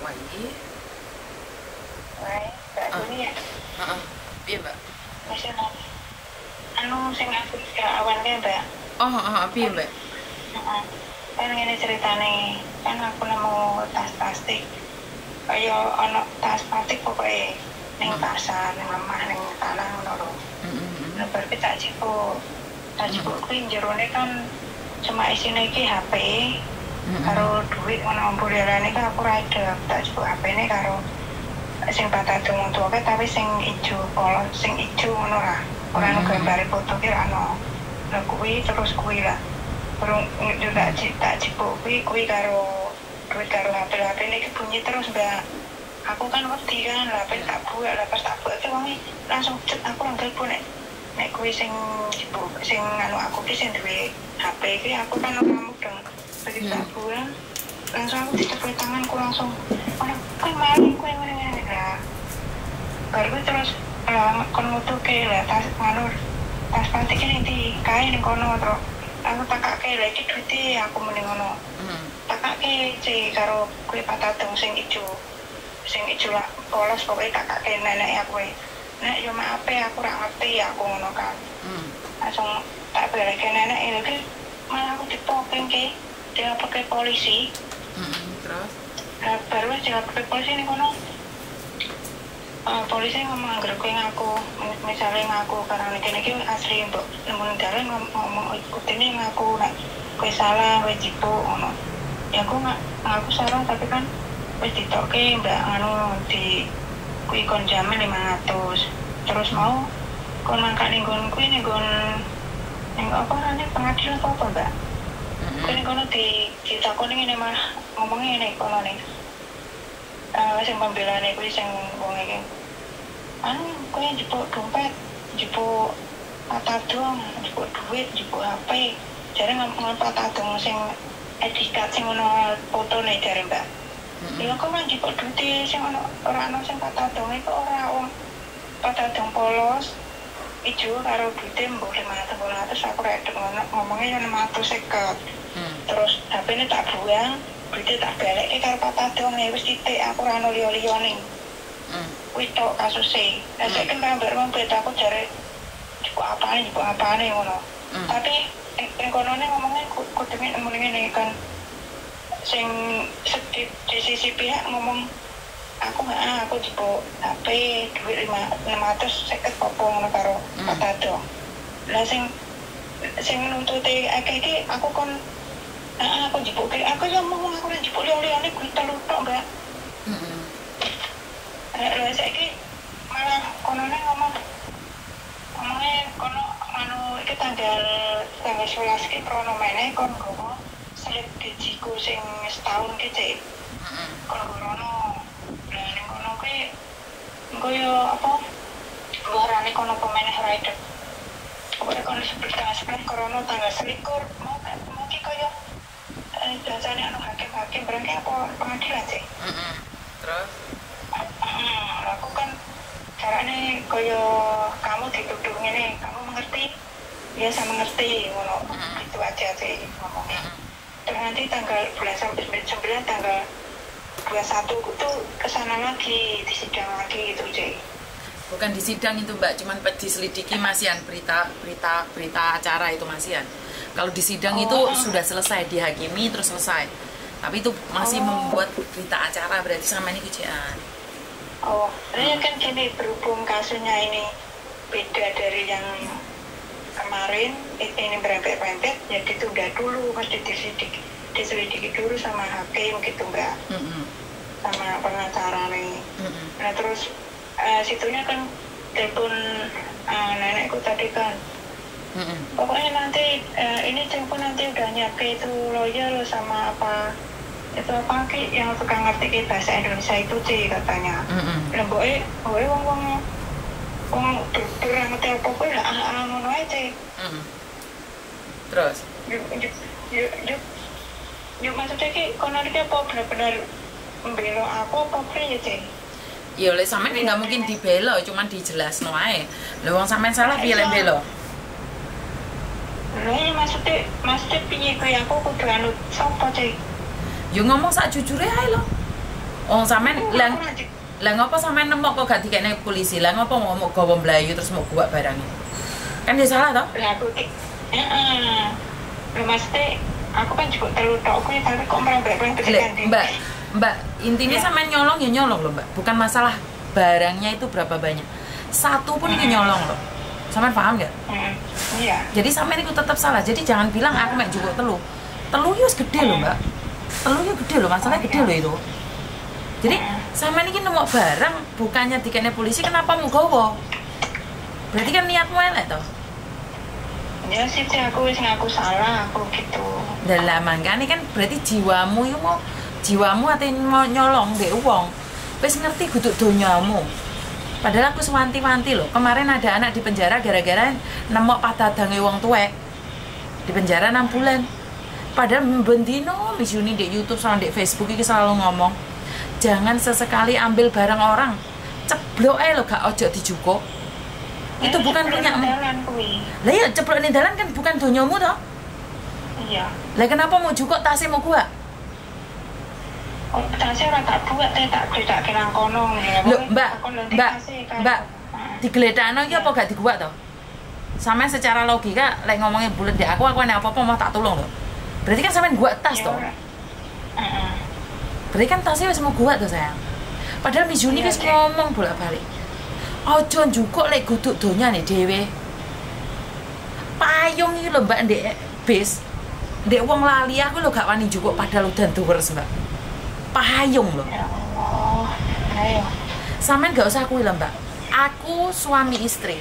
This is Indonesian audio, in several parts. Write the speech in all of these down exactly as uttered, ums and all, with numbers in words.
Wai. Wai, Mbak Juni ya? Heeh. Piye, Mbak? Masih mau anu sing aku kira awalnya Mbak. Oh, heeh, piye, Mbak? Heeh. Kan ngene ceritane, kan aku nemu tas plastik. Kaya ana tas plastik pokoke ning pasar, ning lemah, ning tanah ngono lho. Heeh. Lah bar tak cipuk. Tak cipuk kuwi jerone kan cuma isine iki H P karo duit ngono ambulerane kan aku ra ada. Tak cipuk H P-ne karo sing patadung tuwa tapi sing ijo polos, sing ijo ngono ra. Ora ono gambare foto ki ra ono. Lah kuwi terus kuwi lah. Perung yo tak tak cipuk kuwi kuwi karo duit karo H P H P ini bunyi terus Mbak. Aku kan ngerti kan lah H P tak buat lah pas tak buat itu wonge langsung cet aku nang telepon nek nek kuwi sing cipuk sing anu aku ki sing duwe H P ki aku kan ora mudeng. Begitu tak buang langsung aku ditepuk tanganku langsung ono kuwi maling kuwi ngene-ngene lah. Baru terus uh, kon ngutuke lah tas anu tas plastik ini di kain ning kono terus aku takake lagi duite aku mending ngono. Heeh. Takake sih karo kuwi patadung sing ijo. Sing ijo lah polos pokoke takake nenek aku. Nek yo maaf aku ora ngerti aku ngono kan. Heeh. Langsung tak balik nenek iki malah aku ditopeng ke dilaporke polisi. Heeh, terus Nah, baru dilaporke polisi ning kono. Uh, polisi ngomong anggere kowe ngaku misalnya ngaku karena ini iki asli mbok nemu dalan ngomong ikutine ngaku nek kowe salah kowe jipo ngono ya aku nggak ngaku salah tapi kan wis ditokke mbak anu di kuwi kon jamin lima ratus terus mau kon mangkat ning nggon kuwi ning nggon ning apa rene pengadilan apa mbak kuwi ning kono di ditakoni ngene mah ngomongnya ngene kono ning Uh, sing pembelane kuwi sing wong iki. Anu kuwi jupuk dompet, jupuk patadung, jupuk duit, jupuk H P. Jare ngomong patadung sing etikat sing ono fotone jare Mbak. Ya kok nang jupuk duit sing ono ora ono sing patadung iku ora wong patadung polos ijo karo duite mbok lima ratus aku rek ngomongnya enam ratus seket. Terus H P-ne tak buang. Duitnya tak balik ke karo patadung nih, wis titik aku ora ono liya-liya ning. Hmm. Kuwi tok kasuse. Lah sik kan gambar wong bet aku jare jupuk apane, jupuk apane ngono. Hmm. Tapi ning konone ngomongnya kudune ngene kan sing sedih di sisi pihak ngomong aku heeh aku jupuk H P duit enam ratus seket popo ngono karo hmm. patadung. Lah sing sing nuntuti akeh iki aku kon Ah, aku jipuk kayak aku yang ngomong aku yang jipuk liang-liangnya gue telur tok mbak. Hmm. Eh, saya ki malah kononnya ngomong ngomongnya kono anu itu tanggal tanggal sebelas ki krono meneh kon gowo selip gajiku sing setahun ki cek. Heeh. Kon kono. Lah ning kono ki engko yo apa? Luarane kono pemeneh rider. Pokoknya kono sebelas krono tanggal selikur mau mau ki koyo biasanya anu hakim-hakim berarti apa pengadilan sih? Mm-hmm. Terus? Hmm, aku kan caranya kaya kamu dituduh ini, kamu mengerti? Ya saya mengerti, ngono mm-hmm. Itu aja sih ngomongnya. Mm-hmm. Terus nanti tanggal bulan sampai sembilan tanggal dua puluh satu itu kesana lagi, disidang lagi gitu sih. Bukan di sidang itu Mbak, cuman diselidiki masian berita berita berita acara itu masian. Kalau di sidang oh, itu oh. sudah selesai dihakimi terus selesai. Tapi itu masih oh. membuat berita acara berarti sama ini kejadian. Oh, ini hmm. kan gini berhubung kasusnya ini beda dari yang kemarin ini berempet-empet, ya ditunda dulu mesti diselidiki, diselidiki dulu sama hakim gitu Mbak, mm-hmm. sama pengacara nih. Mm-hmm. Nah terus uh, situnya kan telepon uh, nenekku tadi kan. Mm-hmm. Pokoknya nanti uh, ini telepon nanti udah nyampe itu lawyer sama apa itu apa ki yang suka ngerti ki bahasa Indonesia itu sih katanya. Lah boe boe wong wong wong dokter ngerti apa kuwi lah ah ngono ae sih. Mm-hmm. Terus yuk yuk yuk yuk yuk maksudnya ki kono iki apa benar-benar membela aku apa piye sih? Ya oleh sampean nggak mungkin dibela, cuman dijelasno ae. Lah wong sampean salah piye lek bela? Lah maksudnya maksudnya piye kaya aku kudu anut sapa cek? Yo ngomong sak jujure ae lho. Oh sampean Aku- lah aku lanjut. lah ngopo sampean nemok kok gak dikene polisi? Lah ngopo mau mau gawa mlayu terus mau gua barangnya? Kan dia salah toh? Lah aku ki heeh. Lho maksudnya aku kan juga telu tok kuwi tapi kok merembek-rembek Lek, ganti. Mbak, Mbak, intinya Ya. sampean nyolong ya nyolong loh, Mbak. Bukan masalah barangnya itu berapa banyak. Satu pun itu nyolong loh. Sampean paham nggak? Heeh. Iya. Jadi sampean itu tetap salah. Jadi jangan bilang aku mek juga telu. Telu itu gede loh, Mbak. Telu itu gede loh, masalahnya gede loh itu. Jadi sampean ini nemu barang bukannya dikene polisi kenapa mau gowo? Berarti kan niatmu elek toh. Ya sih sih aku wis ngaku salah aku gitu. Lah mangkane kan berarti jiwamu itu mau jiwamu ate mau nyolong mbek wong. Wis ngerti guduk donyamu. Padahal aku sewanti-wanti loh. Kemarin ada anak di penjara gara-gara nemok padadange wong tuwek. Di penjara enam bulan. Padahal bendino misuni di YouTube sama di Facebook iki selalu ngomong, jangan sesekali ambil barang orang. Ceblok ae lo gak ojo dijukuk. Itu bukan punyamu. Jalan kuwi. Lah ya ceblok ning dalan kan bukan donyamu toh. Iya. Lah kenapa mau jukuk tasnya mau gua? Oh, tasnya ora tak buat teh tak gledake nang kono ngene. Loh, Mbak, Mbak, Mbak, Heeh. digledakno iki apa gak diguak toh? Sampe secara logika lek ngomongin bulet dek aku aku nek apa-apa mau tak tolong loh. Berarti kan sampean gua tas toh. Heeh. Berarti kan tasnya wis mau gua tuh sayang. Padahal Mizuni Iya, wis Dek. ngomong bolak-balik. Ojo njukuk lek guduk donyane dhewe. Payung iki lho Mbak ndek bis. Ndek wong lali aku lho gak wani njukuk padahal udan duwers Mbak. Payung lho. Ya Allah. Ayo. Sampean gak usah kuwi lho Mbak. Aku suami istri.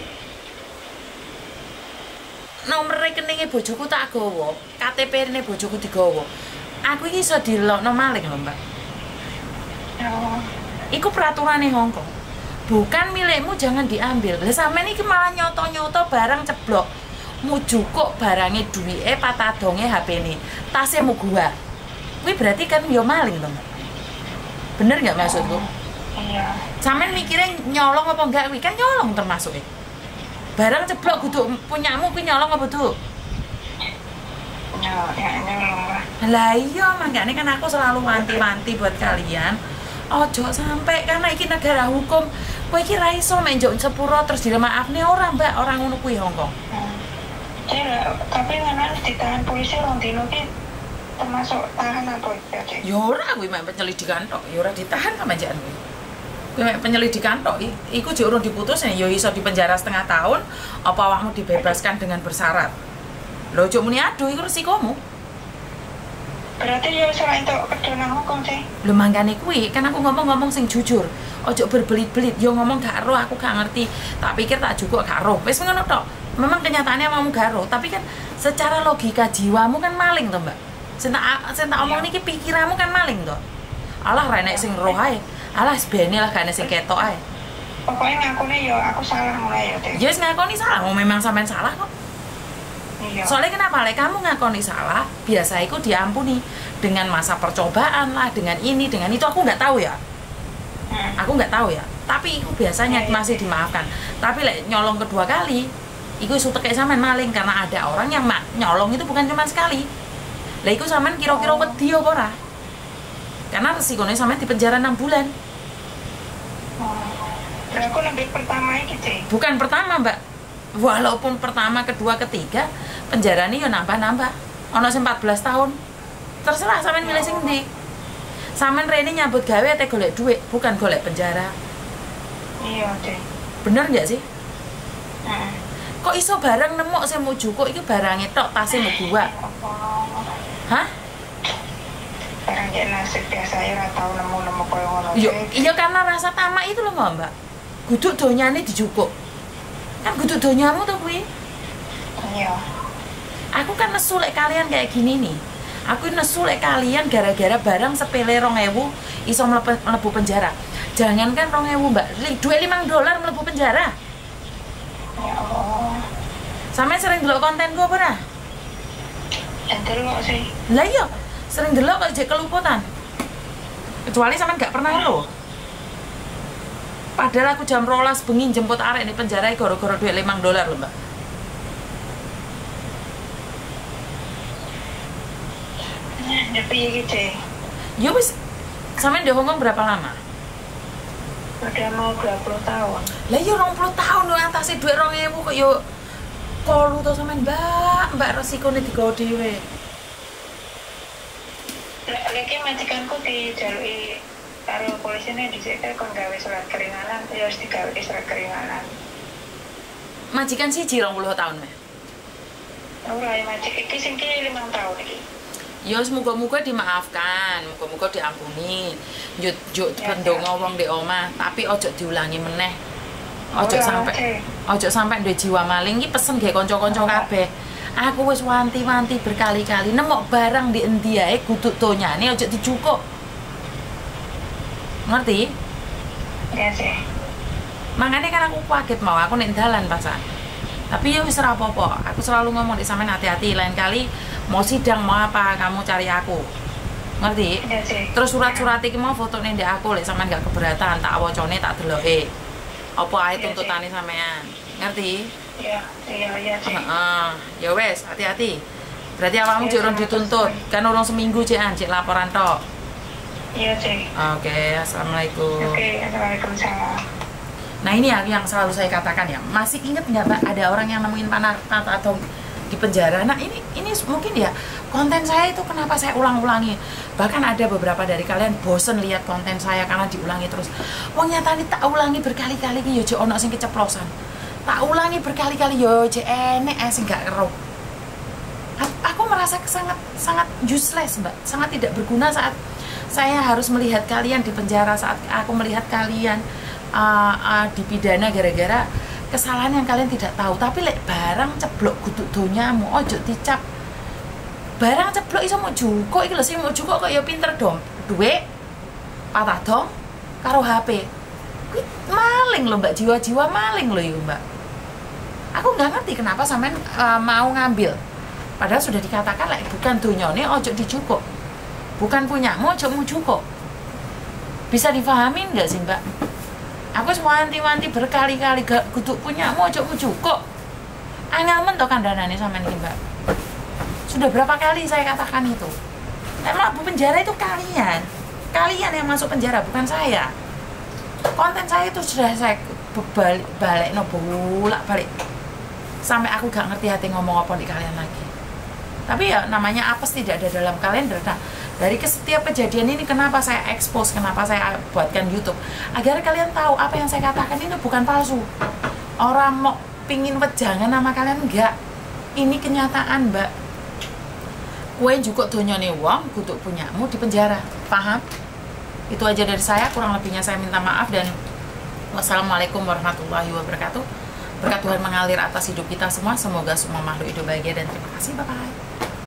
Nomor rekeningnya bojoku tak gawa, K T P-ne bojoku digawa. Aku iki iso dilokno maling lho, Mbak. Ya Allah. Iku peraturannya Hongkong. Bukan milikmu jangan diambil. Lah sampean iki malah nyoto-nyoto barang ceblok. Mu jukuk barangnya duwike patadonge H P-ne. Tasnya mu gua. Kuwi berarti kan yo maling to, Mbak. Bener nggak maksudku? Iya. Sampean mikirnya nyolong apa enggak kuwi? Kan nyolong termasuk e. Barang ceblok kudu punyamu kuwi nyolong apa tuh? Ya, ya nyolong lah. Lah iya, makanya kan aku selalu wanti-wanti buat kalian. Ojo sampai karena iki negara hukum. Kowe iki ra iso mek njuk sepuro terus dilemaafne ora, Mbak, orang ngono kuwi Hongkong. Hmm. Ya, tapi mana ditahan polisi orang dino ki termasuk tahan apa ya, Cek? Ya ora kuwi mek penyelidikan tok, ya ora ditahan kamajaan kuwi. Kuwi mek penyelidikan tok, I- iku jek urung diputus ya iso dipenjara setengah tahun, apa awakmu dibebaskan dengan bersyarat. Lho ojo muni aduh iku resikomu. Berarti ya selain itu kedona hukum sih. Lho mangkane kuwi kan aku ngomong-ngomong sing jujur. Ojo berbelit-belit, yo ngomong gak ero aku gak ngerti. Tak pikir tak juga gak ero. Wis ngono tok. Memang kenyataannya kamu gak ero, tapi kan secara logika jiwamu kan maling to, Mbak. Sing tak sing tak omong niki pikiranmu kan maling to. Alah ra nek sing roh ae. Alah sebene lah gak nek sing ketok ae. Pokoknya ngakune ya aku salah mulai ya, Cek. Ya wis ngakoni salah, oh, memang sampean salah kok. Iya. Soalnya kenapa? Lek kamu ngakoni salah, biasa itu diampuni dengan masa percobaan lah, dengan ini, dengan itu aku nggak tahu ya. Hmm. Aku nggak tahu ya. Tapi itu biasanya Ya, ya. masih dimaafkan. Tapi lek nyolong kedua kali, itu sutek kayak sampean maling karena ada orang yang mak nyolong itu bukan cuma sekali. Lah iku sampean kira-kira Oh. wedi apa ora? Karena resikonya sampean di penjara enam bulan. Oh. Lah aku lebih pertama iki, Cek. Bukan pertama, Mbak. Walaupun pertama, kedua, ketiga, penjara ini ya nambah-nambah. Ono sing empat belas tahun. Terserah sampean milih sing ndi. Sampean rene nyambut gawe ate golek duit, bukan golek penjara. Iya, Cek. Bener nggak sih? Heeh. Kok iso barang nemu sing mau jukuk iki barangnya tok tasnya mau gua. Hah? Barang kayak nasib biasa ya ora tau nemu-nemu koyo ngono. Iya, Cek. iya karena rasa tamak itu loh, Mbak. Guduk donyane dijukuk. Kan guduk donyamu tuh kuwi. Iya. Aku kan nesu lek kalian kayak gini nih. Aku nesu lek kalian gara-gara barang sepele rong ewu iso mlebu, mlebu penjara. Jangankan rong ewu, Mbak. Li- Dua limang dolar mlebu penjara. Ya Allah. Sampe sering delok kontenku apa ora? Entar kok sih. Lah iya, sering delok kok jek keluputan. Kecuali sampean gak pernah lho. Padahal aku jam rolas bengi jemput arek di penjara gara-gara duit limang dolar lho, Mbak. Ya piye iki, Cek? Ya wis Sampean di Hongkong berapa lama? Udah mau dua puluh tahun. Lah yo dua puluh tahun lho atase dhuwit dua ribu kok yo kolu to sampean, Mbak. Mbak resikone digawa dhewe. Lek iki majikanku dijaluki karo polisine dhisik kon gawe surat keringanan, ya harus digawe surat keringanan. Majikan siji dua puluh tahun, Mbak. Ora ya majik iki sing ki lima tahun iki. Ya semoga-moga dimaafkan, moga-moga diampuni. Njut njuk pendonga wong ndek omah, tapi ojo diulangi meneh. Ojo sampai ojo sampai duwe jiwa maling iki pesen gawe kanca-kanca kabeh. Aku wis wanti-wanti berkali-kali nemok barang di endi ae kudu tonyane ojo dijukuk. Ngerti? Ya sih. Makanya kan aku kaget mau aku nek dalan pasan. Tapi ya wis ora apa-apa. Aku selalu ngomong di sampean hati-hati, lain kali mau sidang mau apa kamu cari aku. Ngerti? Ya sih. Terus surat-surat iki mau fotone ndek aku lek sampean gak keberatan, tak wacane tak deloke. Apa ae tuntutane sampean. Ngerti? Iya, iya, iya sih. Heeh. Ya wes, hati-hati. Berarti awakmu jek urung dituntut, kan urung seminggu jekan jek laporan tok. Iya sih. Oke, assalamualaikum. Oke, assalamualaikum. Nah ini yang, yang selalu saya katakan ya, masih inget nggak Mbak ada orang yang nemuin panah atau di penjara? Nah ini ini mungkin ya konten saya itu kenapa saya ulang-ulangi, bahkan ada beberapa dari kalian bosen lihat konten saya karena diulangi terus. Wong nyata ini tak ulangi berkali-kali yo jek ono sing keceplosan, tak ulangi berkali-kali yo jek enek sing gak keruh. Aku merasa sangat sangat useless Mbak, sangat tidak berguna saat saya harus melihat kalian di penjara, saat aku melihat kalian Uh, uh, dipidana gara-gara kesalahan yang kalian tidak tahu. Tapi lek barang ceblok guduk donyamu ojo dicap barang ceblok iso mau jukuk iki lho sing mau jukuk kok ya pinter dong duwe patah dong karo H P kuwi maling lho Mbak, jiwa-jiwa maling lho ya Mbak. Aku nggak ngerti kenapa sampean uh, mau ngambil padahal sudah dikatakan lek bukan donyane ojo dijukuk, bukan punyamu ojo mau jukuk. Bisa dipahamin nggak sih Mbak? Aku semua wanti-wanti berkali-kali gak kutuk punya mau ojo jukuk. Angel men to kandhanane sampean iki, Mbak. Sudah berapa kali saya katakan itu. Emang penjara itu kalian. Kalian yang masuk penjara bukan saya. Konten saya itu sudah saya balik-balik no bolak-balik. Sampai aku gak ngerti hati ngomong apa di kalian lagi. Tapi ya namanya apes tidak ada dalam kalender. Nah, dari setiap kejadian ini kenapa saya expose, kenapa saya buatkan YouTube, agar kalian tahu apa yang saya katakan itu bukan palsu. Orang mau pingin wejangan nama kalian enggak. Ini kenyataan Mbak. Kue juga donyane wong kutuk punyamu di penjara. Paham? Itu aja dari saya, kurang lebihnya saya minta maaf dan wassalamualaikum warahmatullahi wabarakatuh. Berkat Tuhan mengalir atas hidup kita semua. Semoga semua makhluk hidup bahagia dan terima kasih. Bye bye.